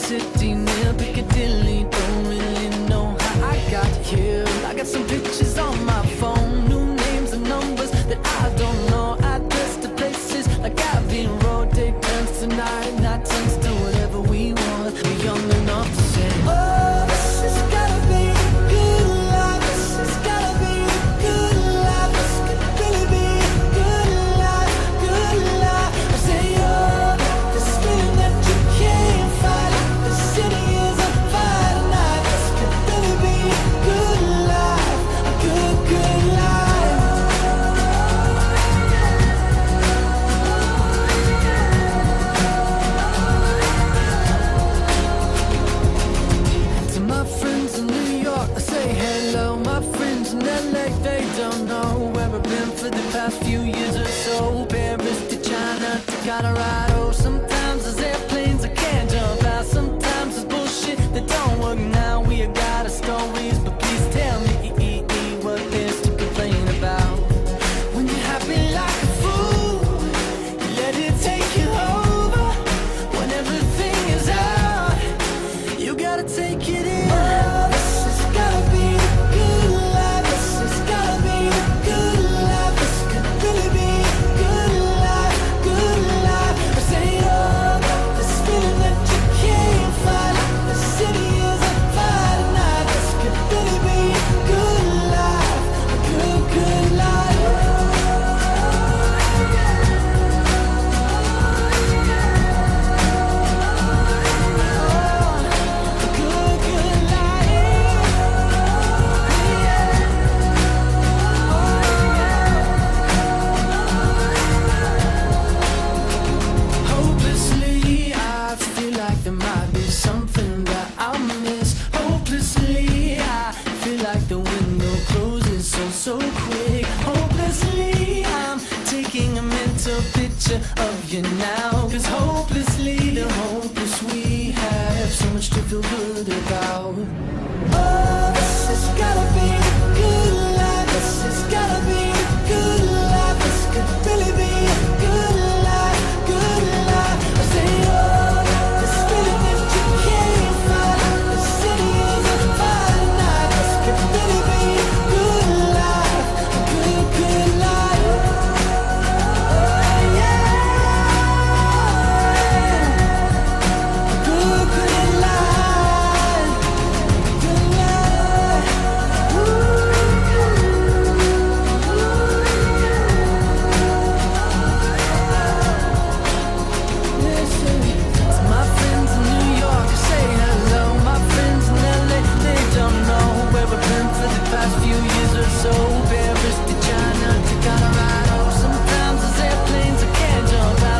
city near Piccadilly. Don't really know how I got here. I got some pictures on my phone, new names and numbers that I don't know. Address to places like Abbey Road. Take turns tonight, night turns to whatever we want. We're young enough to say, oh, this has gotta be a good life. This has gotta be a good life. This could really be a good life, good life. I say, oh, this feeling that you can't fight. The city is on fire tonight. This could really be a good life, a good, good life. To my friends in New York, I say hello. My friends in LA, they don't know where I've been for the past few years or so. Paris to China to Colorado. Sometimes there's airplanes I can't jump out. Sometimes there's bullshit that don't work now. We got our stories, but please tell me what there's to complain about. When you're happy like a fool, you let it take you over. When everything is out, you gotta take it in. Oh, this has gotta be a good life. This has gotta be a good life. This could really be a good life, good life. I say, oh, this feeling that you can't fight. The city is on fire tonight. This could really be a good life, a good, good life. Hopelessly, I feel like there might be something that I'll miss. Hopelessly, I feel like the window closes so quick. Hopelessly, I'm taking a mental picture of you now. 'Cause hopelessly, the hopeless we have so much to feel good about. Oh, this has gotta be a good life. This has gotta be a good life. This could really be a good life, good life. I say, oh, this feeling that you can't fight. The city is on fire tonight. This could really be a good life, a good, good life. Oh, yeah, a good, good life, good life. Listen to my friends in New York, say hello. My friends in LA, they don't know where I've been for the past few years or so. Paris to China to Colorado. Sometimes there's airplanes I can't jump out.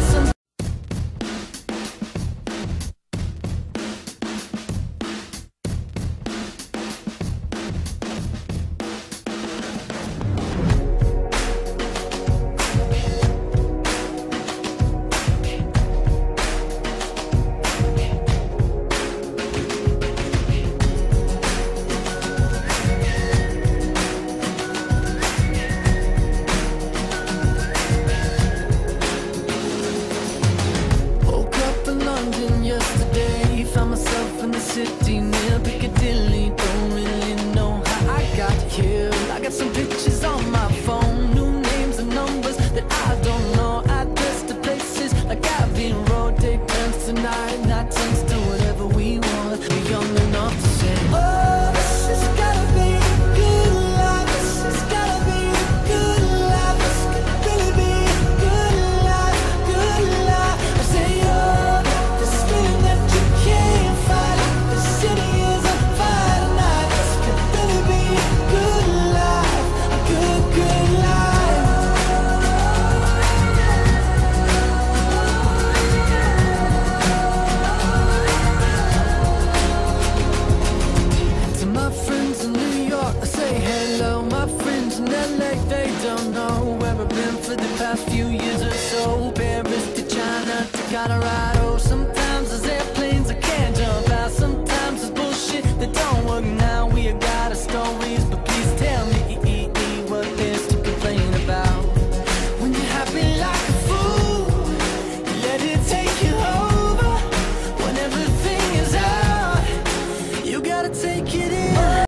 Woke up in London yesterday, found myself in the city near Piccadilly. Don't really know how I got here. I got some pictures on my phone, new names and numbers that I don't know. Address to places like Abbey Road. Take turns tonight, night turns to whatever we want. We're young enough to say, oh, this has gotta be a good life. This has gotta be a good life. This could really be a good life, good life. I say, oh, this feeling that you can't fight. The city is on fire tonight. This could really be a good life, a good, good life. To my friends in New York, I say hello. My friends in LA, they don't know where I've been for the past few